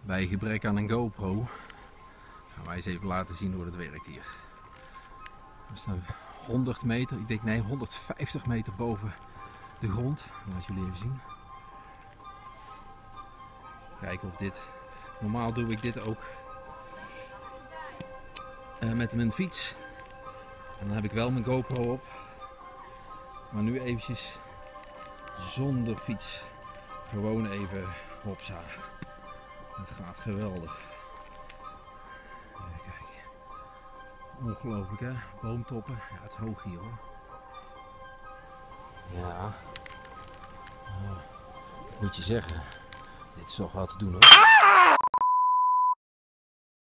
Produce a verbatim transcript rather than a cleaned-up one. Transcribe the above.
Bij gebrek aan een GoPro gaan wij eens even laten zien hoe dat werkt hier. We staan honderd meter, ik denk nee honderdvijftig meter boven de grond. Laat jullie even zien. Kijken of dit, normaal doe ik dit ook uh, met mijn fiets. En dan heb ik wel mijn GoPro op. Maar nu eventjes zonder fiets. Gewoon even hopsa. Het gaat geweldig. Even kijken. Ongelooflijk hè, boomtoppen. Ja, het is hoog hier hoor. Ja. Oh, moet je zeggen. Dit is toch wat te doen hoor.